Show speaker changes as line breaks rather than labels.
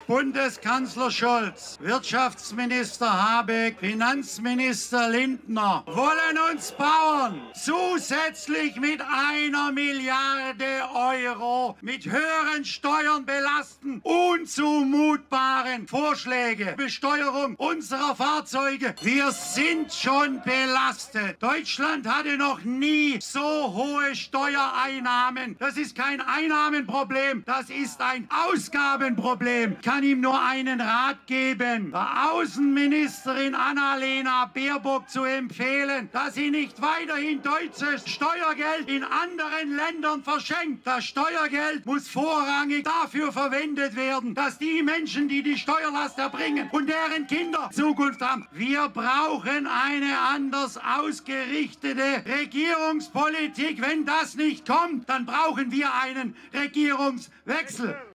Bundeskanzler Scholz, Wirtschaftsminister Habeck, Finanzminister Lindner wollen uns Bauern zusätzlich mit 1 Milliarde Euro mit höheren Steuern belasten. Unzumutbaren Vorschläge, Besteuerung unserer Fahrzeuge. Wir sind schon belastet. Deutschland hatte noch nie so hohe Steuereinnahmen. Das ist kein Einnahmenproblem, das ist ein Ausgabenproblem. Ich kann ihm nur einen Rat geben, der Außenministerin Annalena Baerbock zu empfehlen, dass sie nicht weiterhin deutsches Steuergeld in anderen Ländern verschenkt. Das Steuergeld muss vorrangig dafür verwendet werden, dass die Menschen, die die Steuerlast erbringen und deren Kinder Zukunft haben. Wir brauchen eine anders ausgerichtete Regierungspolitik. Wenn das nicht kommt, dann brauchen wir einen Regierungswechsel.